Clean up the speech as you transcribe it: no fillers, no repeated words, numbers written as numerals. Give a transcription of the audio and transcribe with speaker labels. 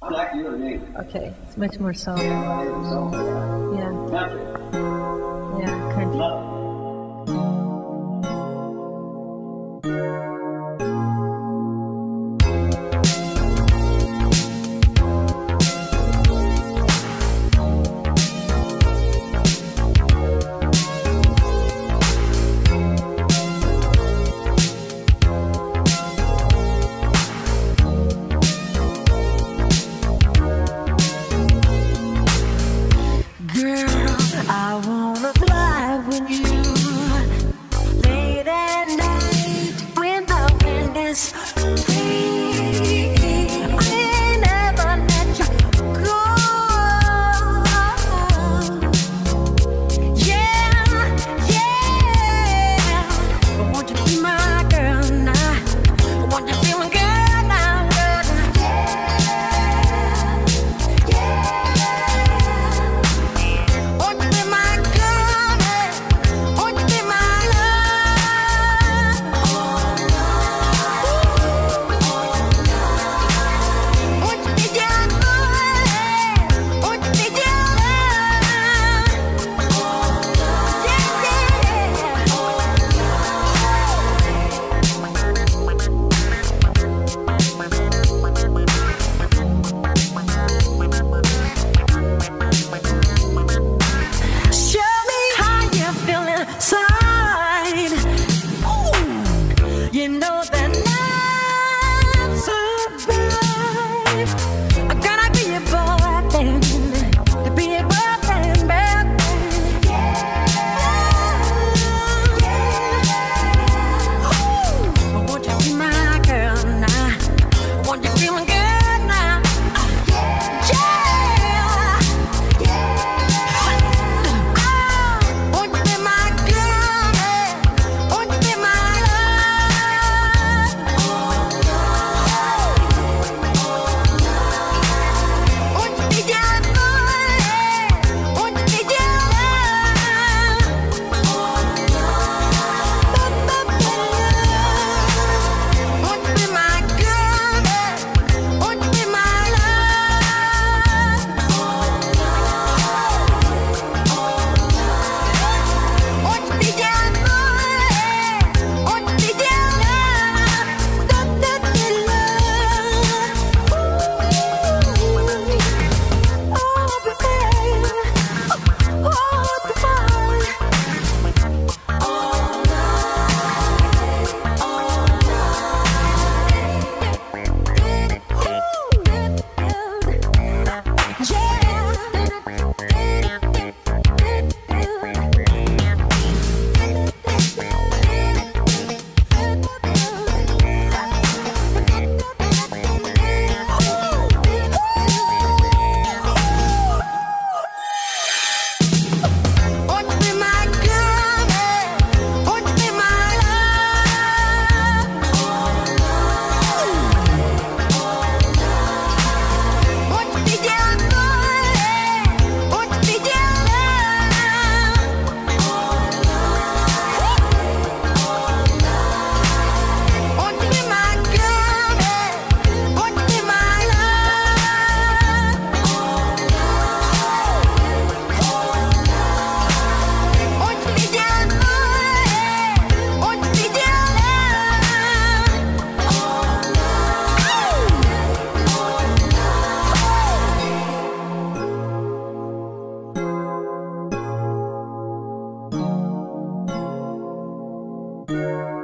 Speaker 1: Like you and me.
Speaker 2: Okay, it's much more soft. Yeah.
Speaker 1: Country.
Speaker 2: Yeah, country.
Speaker 1: Love.
Speaker 3: I wanna fly with you late at night when the wind is free. I never let you go. Yeah, yeah. I want you to be my girl now. I want you to be my girl now, girl. Yeah, yeah. You know that I'm survive. I'm gonna be a boyfriend, to be a boyfriend, baby. Yeah, yeah. I want you to be my girl now. I want you to be my girl now. Yeah, yeah. I want you to be my girl. I want you to be my
Speaker 2: Yeah.